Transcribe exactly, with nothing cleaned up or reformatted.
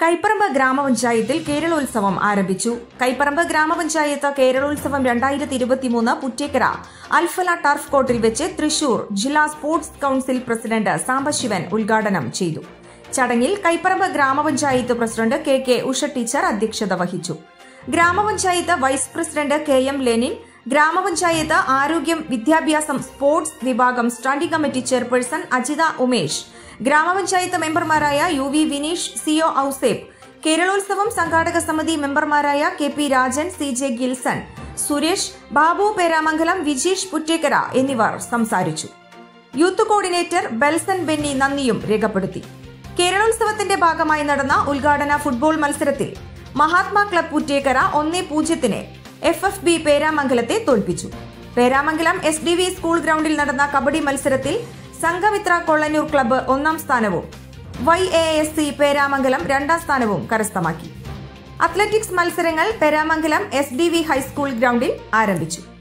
കൈപ്പറമ്പ് ഗ്രാമപഞ്ചായത്തിൽ കേരളോത്സവം ആരംഭിച്ചു. കൈപ്പറമ്പ് ഗ്രാമപഞ്ചായത്ത് കേരളോത്സവം രണ്ടായിരത്തി ഇരുപത്തിമൂന്ന് പുറ്റേക്കര അൽഫല ടർഫ് കോർട്ടിൽ വെച്ച് തൃശൂർ ജില്ലാ സ്പോർട്സ് കൌൺസിൽ പ്രസിഡന്റ് സാംബശിവൻ ഉദ്ഘാടനം ചെയ്തു. ചടങ്ങിൽ കൈപ്പറമ്പ് ഗ്രാമപഞ്ചായത്ത് president K K Usha teacher അധ്യക്ഷത വഹിച്ചു. ഗ്രാമപഞ്ചായത്ത് vice president K M Lenin, ഗ്രാമപഞ്ചായത്ത് ആരോഗ്യം, വിദ്യാഭ്യാസം, സ്പോർട്സ് വിഭാഗം standing committee chairperson Ajitha Umesh, ഗ്രാമപഞ്ചായത്ത് മെമ്പർമാരായ U V Vineesh, C O Ouseph, Keralolsavam സംഘാടക സമിതി മെമ്പർമാരായ K P Rajan, C J Gilson, Suresh, Babu Peramangalam, Vijeesh Puttekkara എന്നിവർ സംസാരിച്ചു. യൂത്ത് കോർഡിനേറ്റർ ബെൽസൺ ബെന്നി നന്ദിയും രേഖപ്പെടുത്തി. കേരളോത്സവത്തിന്റെ ഭാഗമായി നടന്ന ഉദ്ഘാടന ഫുട്ബോൾ മത്സരത്തിൽ മഹാത്മാ ക്ലബ് പുറ്റേക്കര ഒന്നേ പൂജ്യത്തിന് എഫ് എഫ് ബി പേരാമംഗലത്തെ തോൽപ്പിച്ചു. Peramangalam S D V school ഗ്രൌണ്ടിൽ നടന്ന കബഡി മത്സരത്തിൽ സംഘമിത്ര കൊള്ളന്നൂർ ക്ലബ്ബ് ഒന്നാം സ്ഥാനവും Y A S C Peramangalam രണ്ടാം സ്ഥാനവും കരസ്ഥമാക്കി. അത്ലറ്റിക്സ് മത്സരങ്ങൾ Peramangalam S D V high school ഗ്രൌണ്ടിൽ ആരംഭിച്ചു.